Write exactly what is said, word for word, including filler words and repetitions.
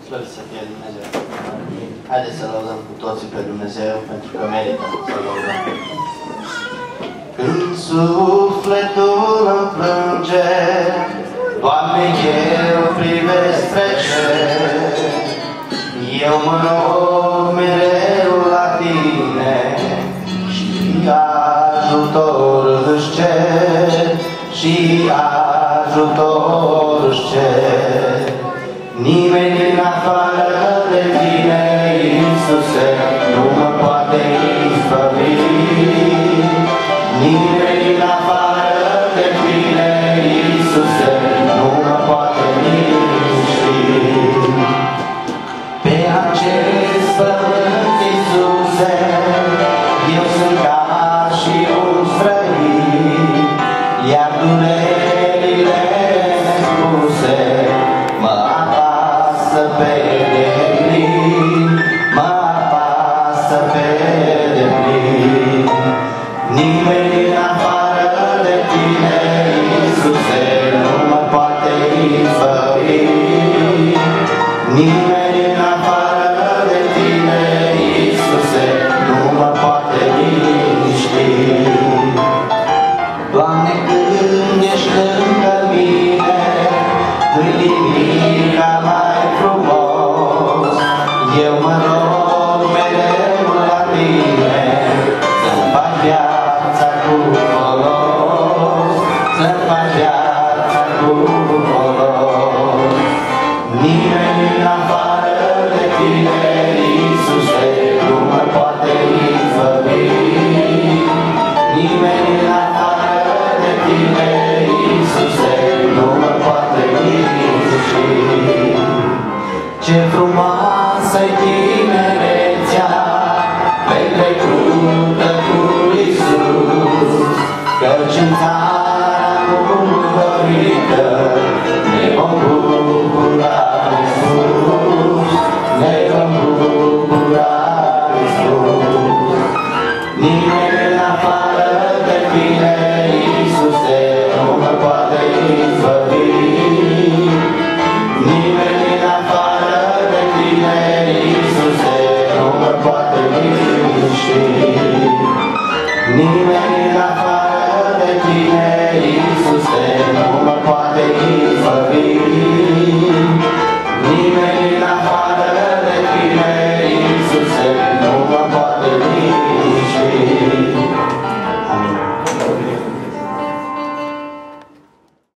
Slăvit să fie Dumnezeu. Haideți să lăudăm cu toții pe Dumnezeu, pentru că merită să lăudăm. Când sufletul îmi plânge, Doamne, eu privesc spre cer, eu mă rog mereu la Tine și ajutor își cer, și ajutor își cer. Nimeni în afară de Tine, Iisuse, nu mă poate izbăvi. Nimeni în afară de Tine, Iisuse, nu mă poate liniști. Pe acest pământ, Iisuse, eu sunt ca și un străin, iar durerile nespuse mă apasă pe deplin, mă apasă pe deplin. Nimeni în afară de Tine, Iisuse, nu mă poate izbăvi. Nimeni în afară de Tine, Iisuse, nu mă poate liniști. Doamne, când ești lângă mine, nu-i nimic mai frumos. Eu mă rog mereu la Tine să-mi faci viața cu folos, să-mi faci viața cu folos. Nimeni în afară de Tine, Iisuse, nu mă poate izbăvi. Nimeni în afară de Tine, Iisuse, nu mă poate liniști. Ce frumoasă-i